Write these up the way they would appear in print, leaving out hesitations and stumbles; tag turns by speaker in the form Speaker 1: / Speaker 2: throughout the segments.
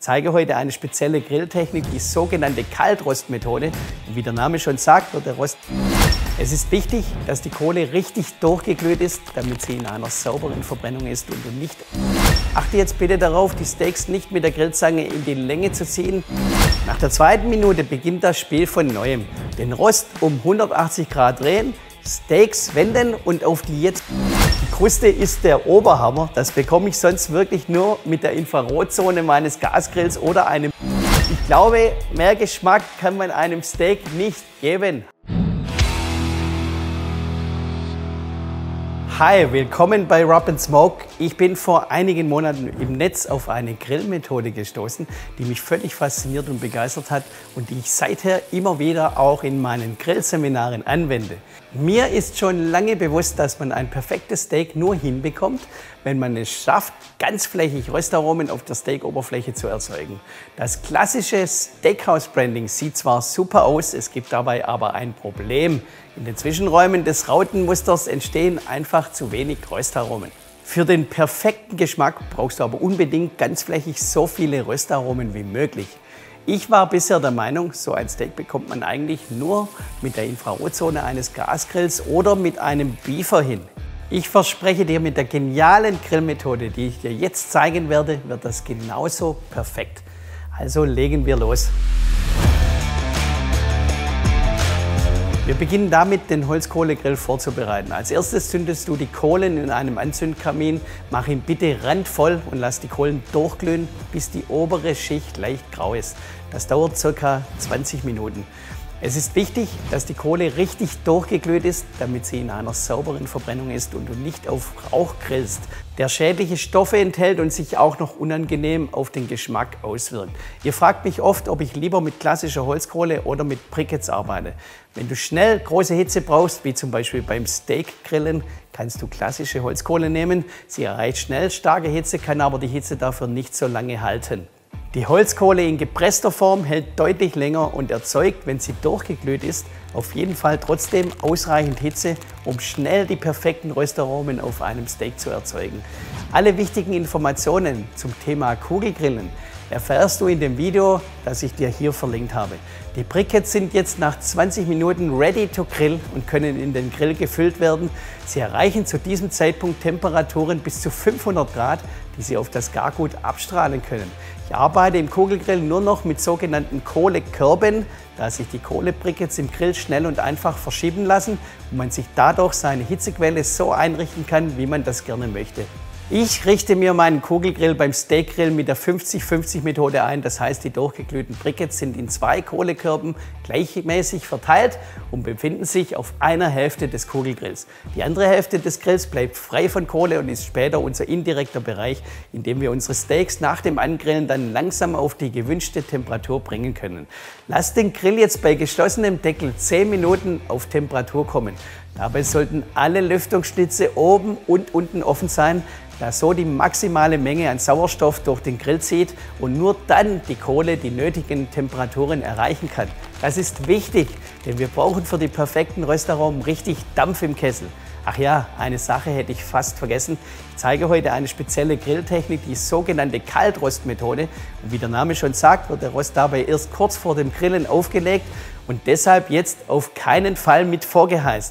Speaker 1: zeige heute eine spezielle Grilltechnik, die sogenannte Kaltrostmethode. Und wie der Name schon sagt, wird der Rost. Es ist wichtig, dass die Kohle richtig durchgeglüht ist, damit sie in einer sauberen Verbrennung ist und du nicht. Achte jetzt bitte darauf, die Steaks nicht mit der Grillzange in die Länge zu ziehen. Nach der zweiten Minute beginnt das Spiel von neuem. Den Rost um 180 Grad drehen, Steaks wenden und auf die jetzt. Die Kruste ist der Oberhammer. Das bekomme ich sonst wirklich nur mit der Infrarotzone meines Gasgrills oder einem. Ich glaube, mehr Geschmack kann man einem Steak nicht geben. Hi, willkommen bei Rub & Smoke. Ich bin vor einigen Monaten im Netz auf eine Grillmethode gestoßen, die mich völlig fasziniert und begeistert hat und die ich seither immer wieder auch in meinen Grillseminaren anwende. Mir ist schon lange bewusst, dass man ein perfektes Steak nur hinbekommt, wenn man es schafft, ganzflächig Röstaromen auf der Steakoberfläche zu erzeugen. Das klassische Steakhouse-Branding sieht zwar super aus, es gibt dabei aber ein Problem. In den Zwischenräumen des Rautenmusters entstehen einfach zu wenig Röstaromen. Für den perfekten Geschmack brauchst du aber unbedingt ganzflächig so viele Röstaromen wie möglich. Ich war bisher der Meinung, so ein Steak bekommt man eigentlich nur mit der Infrarotzone eines Gasgrills oder mit einem Beefer hin. Ich verspreche dir, mit der genialen Grillmethode, die ich dir jetzt zeigen werde, wird das genauso perfekt. Also legen wir los. Wir beginnen damit, den Holzkohlegrill vorzubereiten. Als erstes zündest du die Kohlen in einem Anzündkamin, mach ihn bitte randvoll und lass die Kohlen durchglühen, bis die obere Schicht leicht grau ist. Das dauert ca. 20 Minuten. Es ist wichtig, dass die Kohle richtig durchgeglüht ist, damit sie in einer sauberen Verbrennung ist und du nicht auf Rauch grillst, der schädliche Stoffe enthält und sich auch noch unangenehm auf den Geschmack auswirkt. Ihr fragt mich oft, ob ich lieber mit klassischer Holzkohle oder mit Briquettes arbeite. Wenn du schnell große Hitze brauchst, wie zum Beispiel beim Steakgrillen, kannst du klassische Holzkohle nehmen. Sie erreicht schnell starke Hitze, kann aber die Hitze dafür nicht so lange halten. Die Holzkohle in gepresster Form hält deutlich länger und erzeugt, wenn sie durchgeglüht ist, auf jeden Fall trotzdem ausreichend Hitze, um schnell die perfekten Röstaromen auf einem Steak zu erzeugen. Alle wichtigen Informationen zum Thema Kugelgrillen erfährst du in dem Video, das ich dir hier verlinkt habe. Die Briquettes sind jetzt nach 20 Minuten ready to grill und können in den Grill gefüllt werden. Sie erreichen zu diesem Zeitpunkt Temperaturen bis zu 500 Grad, die sie auf das Gargut abstrahlen können. Ich arbeite im Kugelgrill nur noch mit sogenannten Kohlekörben, da sich die Kohlebriquettes im Grill schnell und einfach verschieben lassen und man sich dadurch seine Hitzequelle so einrichten kann, wie man das gerne möchte. Ich richte mir meinen Kugelgrill beim Steakgrill mit der 50-50 Methode ein. Das heißt, die durchgeglühten Briquettes sind in 2 Kohlekörben gleichmäßig verteilt und befinden sich auf einer Hälfte des Kugelgrills. Die andere Hälfte des Grills bleibt frei von Kohle und ist später unser indirekter Bereich, in dem wir unsere Steaks nach dem Angrillen dann langsam auf die gewünschte Temperatur bringen können. Lass den Grill jetzt bei geschlossenem Deckel 10 Minuten auf Temperatur kommen. Dabei sollten alle Lüftungsschlitze oben und unten offen sein, da so die maximale Menge an Sauerstoff durch den Grill zieht und nur dann die Kohle die nötigen Temperaturen erreichen kann. Das ist wichtig, denn wir brauchen für die perfekten Röstaromen richtig Dampf im Kessel. Ach ja, eine Sache hätte ich fast vergessen. Ich zeige heute eine spezielle Grilltechnik, die sogenannte Kaltrostmethode. Und wie der Name schon sagt, wird der Rost dabei erst kurz vor dem Grillen aufgelegt und deshalb jetzt auf keinen Fall mit vorgeheizt.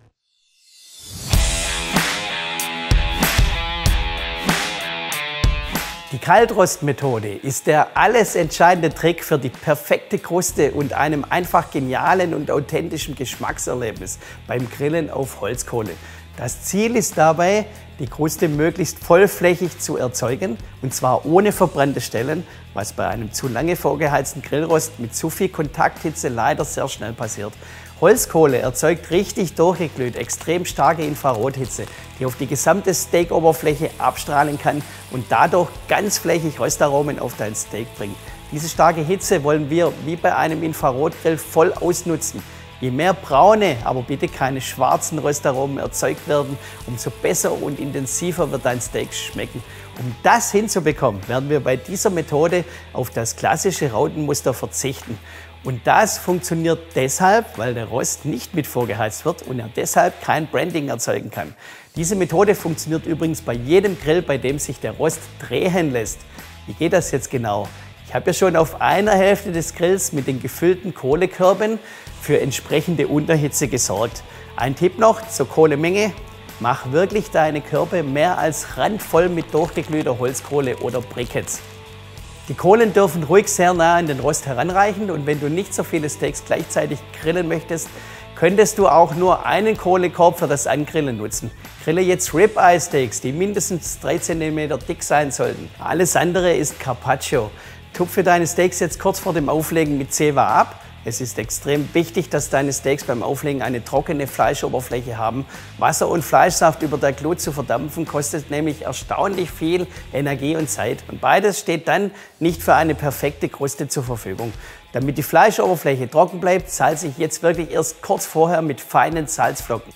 Speaker 1: Die Kaltrostmethode ist der alles entscheidende Trick für die perfekte Kruste und einem einfach genialen und authentischen Geschmackserlebnis beim Grillen auf Holzkohle. Das Ziel ist dabei, die Kruste möglichst vollflächig zu erzeugen und zwar ohne verbrannte Stellen, was bei einem zu lange vorgeheizten Grillrost mit zu viel Kontakthitze leider sehr schnell passiert. Holzkohle erzeugt richtig durchgeglüht extrem starke Infrarothitze, die auf die gesamte Steakoberfläche abstrahlen kann und dadurch ganzflächig Röstaromen auf dein Steak bringt. Diese starke Hitze wollen wir wie bei einem Infrarotgrill voll ausnutzen. Je mehr braune, aber bitte keine schwarzen Röstaromen erzeugt werden, umso besser und intensiver wird dein Steak schmecken. Um das hinzubekommen, werden wir bei dieser Methode auf das klassische Rautenmuster verzichten. Und das funktioniert deshalb, weil der Rost nicht mit vorgeheizt wird und er deshalb kein Branding erzeugen kann. Diese Methode funktioniert übrigens bei jedem Grill, bei dem sich der Rost drehen lässt. Wie geht das jetzt genau? Ich habe ja schon auf einer Hälfte des Grills mit den gefüllten Kohlekörben für entsprechende Unterhitze gesorgt. Ein Tipp noch zur Kohlemenge: Mach wirklich deine Körbe mehr als randvoll mit durchgeglühter Holzkohle oder Briketts. Die Kohlen dürfen ruhig sehr nah an den Rost heranreichen, und wenn du nicht so viele Steaks gleichzeitig grillen möchtest, könntest du auch nur einen Kohlekorb für das Angrillen nutzen. Grille jetzt Ribeye Steaks, die mindestens 3 cm dick sein sollten. Alles andere ist Carpaccio. Tupfe deine Steaks jetzt kurz vor dem Auflegen mit Zewa ab. Es ist extrem wichtig, dass deine Steaks beim Auflegen eine trockene Fleischoberfläche haben. Wasser und Fleischsaft über der Glut zu verdampfen kostet nämlich erstaunlich viel Energie und Zeit. Und beides steht dann nicht für eine perfekte Kruste zur Verfügung. Damit die Fleischoberfläche trocken bleibt, salze ich jetzt wirklich erst kurz vorher mit feinen Salzflocken.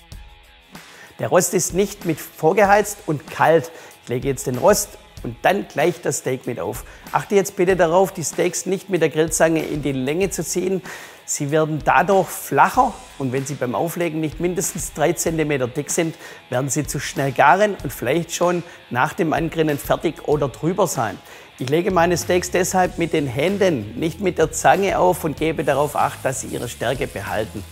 Speaker 1: Der Rost ist nicht mit vorgeheizt und kalt. Ich lege jetzt den Rost und dann gleich das Steak mit auf. Achte jetzt bitte darauf, die Steaks nicht mit der Grillzange in die Länge zu ziehen. Sie werden dadurch flacher, und wenn sie beim Auflegen nicht mindestens 3 cm dick sind, werden sie zu schnell garen und vielleicht schon nach dem Angrillen fertig oder drüber sein. Ich lege meine Steaks deshalb mit den Händen, nicht mit der Zange auf, und gebe darauf Acht, dass sie ihre Stärke behalten.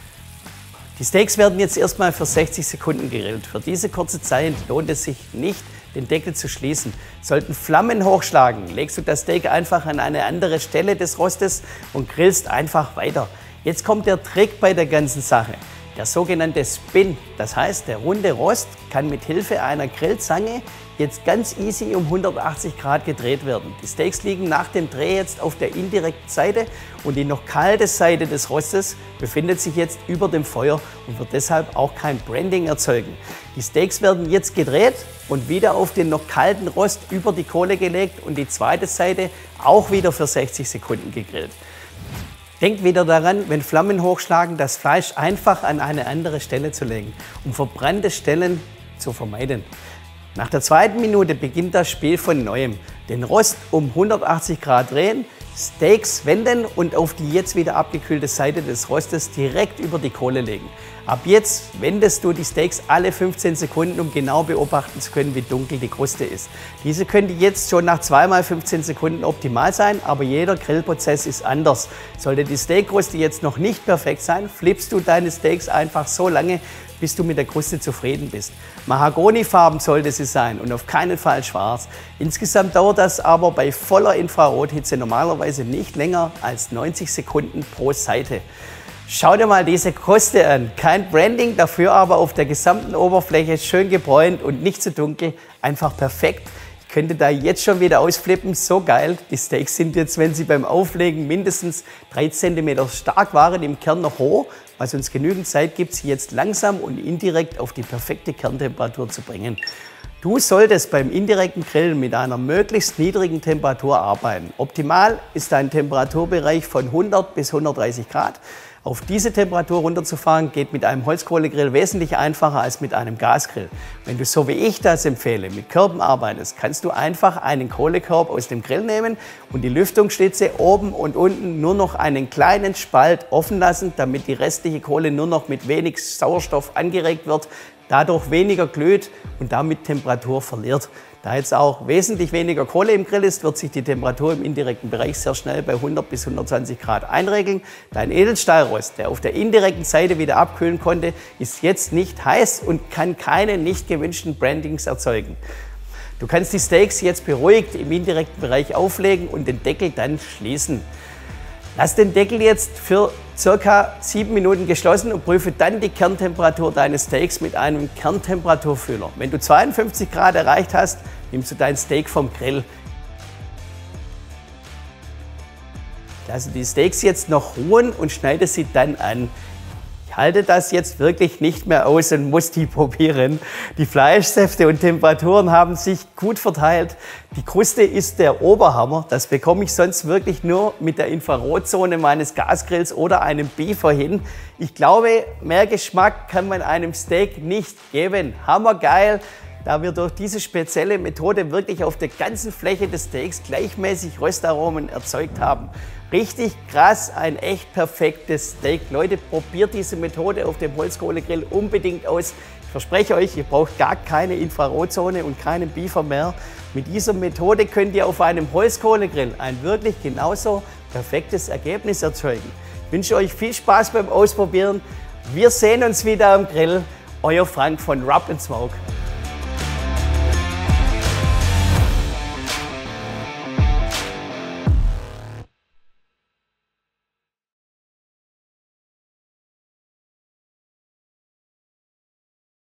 Speaker 1: Die Steaks werden jetzt erstmal für 60 Sekunden gegrillt. Für diese kurze Zeit lohnt es sich nicht, den Deckel zu schließen. Sollten Flammen hochschlagen, legst du das Steak einfach an eine andere Stelle des Rostes und grillst einfach weiter. Jetzt kommt der Trick bei der ganzen Sache: der sogenannte Spin. Das heißt, der runde Rost kann mit Hilfe einer Grillzange jetzt ganz easy um 180 Grad gedreht werden. Die Steaks liegen nach dem Dreh jetzt auf der indirekten Seite, und die noch kalte Seite des Rostes befindet sich jetzt über dem Feuer und wird deshalb auch kein Branding erzeugen. Die Steaks werden jetzt gedreht und wieder auf den noch kalten Rost über die Kohle gelegt und die zweite Seite auch wieder für 60 Sekunden gegrillt. Denkt wieder daran, wenn Flammen hochschlagen, das Fleisch einfach an eine andere Stelle zu legen, um verbrannte Stellen zu vermeiden. Nach der zweiten Minute beginnt das Spiel von Neuem. Den Rost um 180 Grad drehen, Steaks wenden und auf die jetzt wieder abgekühlte Seite des Rostes direkt über die Kohle legen. Ab jetzt wendest du die Steaks alle 15 Sekunden, um genau beobachten zu können, wie dunkel die Kruste ist. Diese könnte jetzt schon nach 2 mal 15 Sekunden optimal sein, aber jeder Grillprozess ist anders. Sollte die Steakkruste jetzt noch nicht perfekt sein, flippst du deine Steaks einfach so lange, bis du mit der Kruste zufrieden bist. Mahagonifarben sollte sie sein und auf keinen Fall schwarz. Insgesamt dauert das aber bei voller Infrarothitze normalerweise nicht länger als 90 Sekunden pro Seite. Schau dir mal diese Kruste an. Kein Branding, dafür aber auf der gesamten Oberfläche schön gebräunt und nicht zu dunkel. Einfach perfekt. Ich könnte da jetzt schon wieder ausflippen, so geil. Die Steaks sind jetzt, wenn sie beim Auflegen mindestens 3 cm stark waren, im Kern noch roh, was uns genügend Zeit gibt, sie jetzt langsam und indirekt auf die perfekte Kerntemperatur zu bringen. Du solltest beim indirekten Grillen mit einer möglichst niedrigen Temperatur arbeiten. Optimal ist ein Temperaturbereich von 100 bis 130 Grad. Auf diese Temperatur runterzufahren geht mit einem Holzkohlegrill wesentlich einfacher als mit einem Gasgrill. Wenn du, so wie ich das empfehle, mit Körben arbeitest, kannst du einfach einen Kohlekorb aus dem Grill nehmen und die Lüftungsschlitze oben und unten nur noch einen kleinen Spalt offen lassen, damit die restliche Kohle nur noch mit wenig Sauerstoff angeregt wird, dadurch weniger glüht und damit Temperatur verliert. Da jetzt auch wesentlich weniger Kohle im Grill ist, wird sich die Temperatur im indirekten Bereich sehr schnell bei 100 bis 120 Grad einregeln. Dein Edelstahlrost, der auf der indirekten Seite wieder abkühlen konnte, ist jetzt nicht heiß und kann keine nicht gewünschten Brandings erzeugen. Du kannst die Steaks jetzt beruhigt im indirekten Bereich auflegen und den Deckel dann schließen. Lass den Deckel jetzt für ca. 7 Minuten geschlossen und prüfe dann die Kerntemperatur deines Steaks mit einem Kerntemperaturfühler. Wenn du 52 Grad erreicht hast, nimmst du dein Steak vom Grill. Lasse die Steaks jetzt noch ruhen und schneide sie dann an. Ich halte das jetzt wirklich nicht mehr aus und muss die probieren. Die Fleischsäfte und Temperaturen haben sich gut verteilt. Die Kruste ist der Oberhammer. Das bekomme ich sonst wirklich nur mit der Infrarotzone meines Gasgrills oder einem Beefer hin. Ich glaube, mehr Geschmack kann man einem Steak nicht geben. Hammergeil, da wir durch diese spezielle Methode wirklich auf der ganzen Fläche des Steaks gleichmäßig Röstaromen erzeugt haben. Richtig krass, ein echt perfektes Steak. Leute, probiert diese Methode auf dem Holzkohlegrill unbedingt aus. Ich verspreche euch, ihr braucht gar keine Infrarotzone und keinen Beefer mehr. Mit dieser Methode könnt ihr auf einem Holzkohlegrill ein wirklich genauso perfektes Ergebnis erzeugen. Ich wünsche euch viel Spaß beim Ausprobieren. Wir sehen uns wieder am Grill. Euer Frank von Rub & Smoke.